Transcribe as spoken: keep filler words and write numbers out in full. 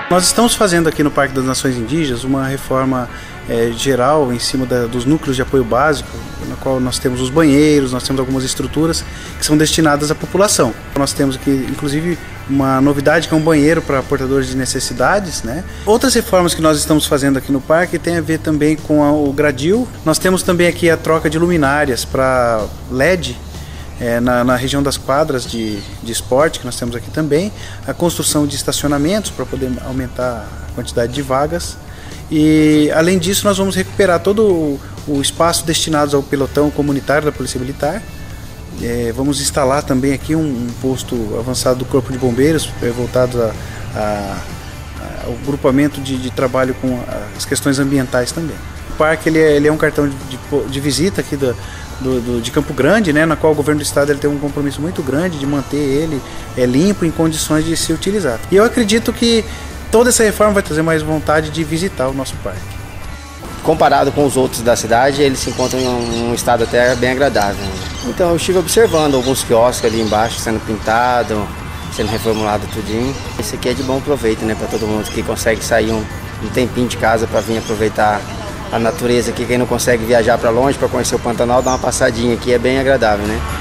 Nós estamos fazendo aqui no Parque das Nações Indígenas uma reforma é, geral em cima da, dos núcleos de apoio básico, na qual nós temos os banheiros, nós temos algumas estruturas que são destinadas à população. Nós temos aqui, inclusive, uma novidade que é um banheiro para portadores de necessidades, né? Outras reformas que nós estamos fazendo aqui no parque tem a ver também com a, o gradil. Nós temos também aqui a troca de luminárias para L E D, É, na, na região das quadras de, de esporte, que nós temos aqui também, a construção de estacionamentos para poder aumentar a quantidade de vagas. E além disso, nós vamos recuperar todo o, o espaço destinado ao pelotão comunitário da Polícia Militar. É, vamos instalar também aqui um, um posto avançado do Corpo de Bombeiros, é, voltado a, a, a, ao grupamento de, de trabalho com as questões ambientais também. O parque ele é, ele é um cartão de, de, de visita aqui da Do, do, de Campo Grande, né, na qual o governo do estado ele tem um compromisso muito grande de manter ele é, limpo, em condições de se utilizar. E eu acredito que toda essa reforma vai trazer mais vontade de visitar o nosso parque. Comparado com os outros da cidade, ele se encontra em um, um estado até bem agradável. Então eu estive observando alguns quiosques ali embaixo sendo pintado, sendo reformulado tudinho. Esse aqui é de bom proveito, né, para todo mundo que consegue sair um, um tempinho de casa para vir aproveitar a natureza aqui. Quem não consegue viajar para longe para conhecer o Pantanal, dá uma passadinha aqui, é bem agradável, né?